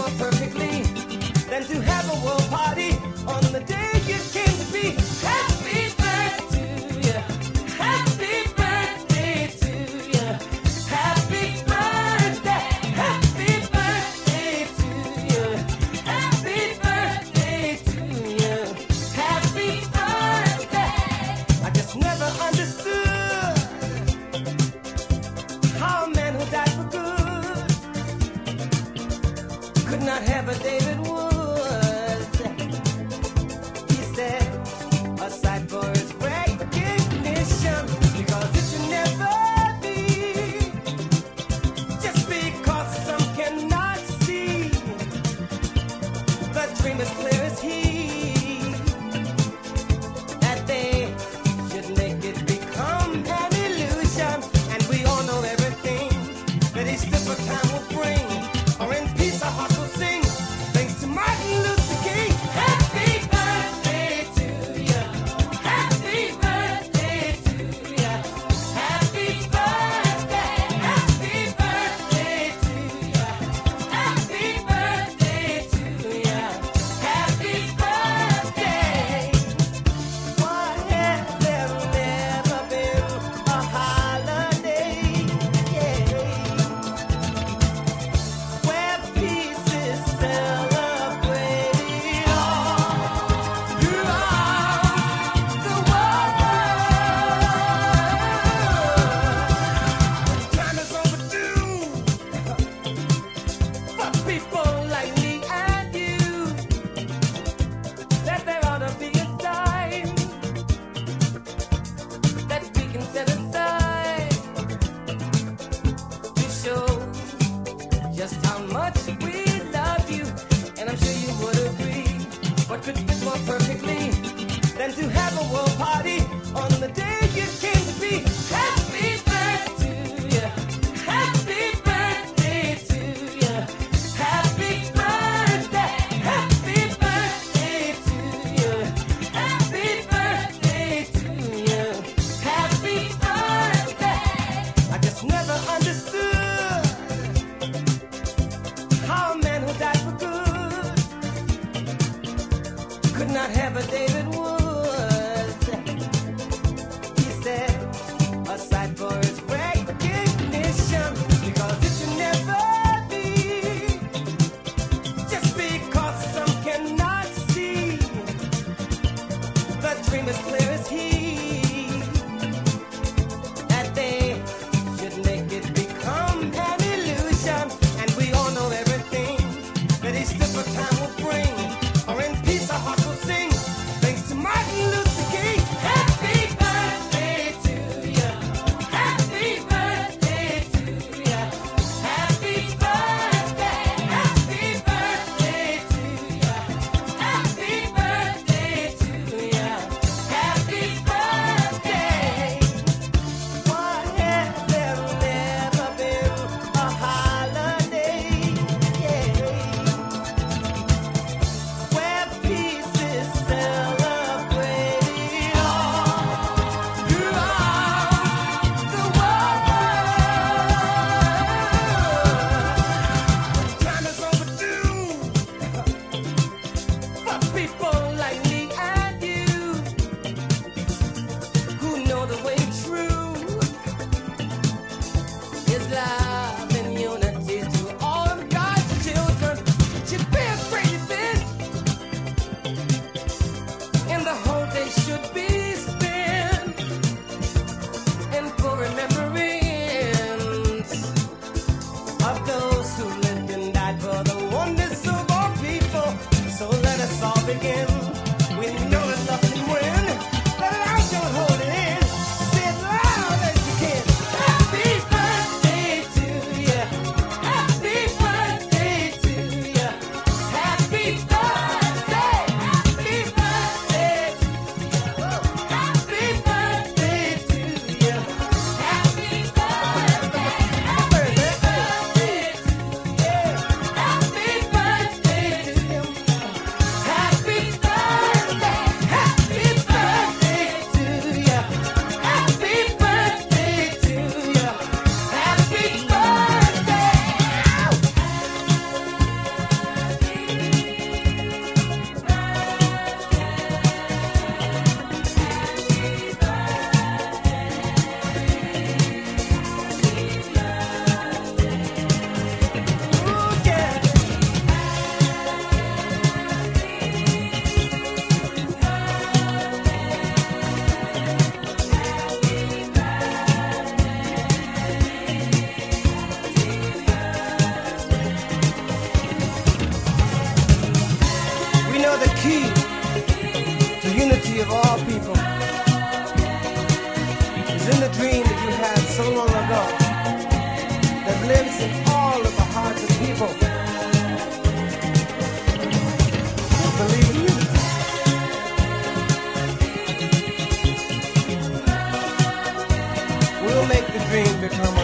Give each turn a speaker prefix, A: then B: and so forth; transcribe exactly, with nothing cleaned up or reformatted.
A: more perfectly than to have a world party on the day you came to be. Happy birthday to you. Happy birthday to you. Happy birthday. Happy birthday to you. Happy birthday to you. Happy birthday. I just never understood how a man who died for good could not have a David Wood. He said, aside for his recognition, because it should never be, just because some cannot see, the dream is clear as he, that they should make it become an illusion. And we all know everything that each different time will bring, or in peace our heart will sing. Thanks to Martin Luther King. Happy birthday to you. Happy birthday to you. Happy birthday. Happy birthday to you. Happy birthday to you. Happy birthday. Why has there never been a holiday? Yeah. Where peace is celebrated all throughout the world. Time is overdue for people like me and you, that there ought to be a time that we can set aside to show just how much we love you. And I'm sure you would agree, what could fit more perfectly than to have a world party on the day you came to be. Happy birthday to you. Happy birthday to you. Happy birthday. Happy birthday to you. Happy birthday to you. Happy birthday. I just never understood how a man who died for good could not have a David Wood. He said, is in the dream that you had so long ago, that lives in all of the hearts of people who believe in unity. We'll make the dream become